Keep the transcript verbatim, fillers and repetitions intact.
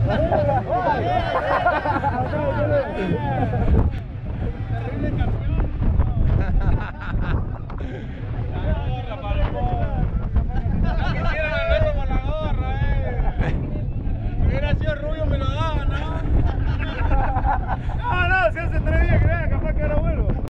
Terrible campeón. Quisieran el beso con la gorra, eh. Si hubiera sido rubio me lo daban, ¿no? No, no, si hace tres días que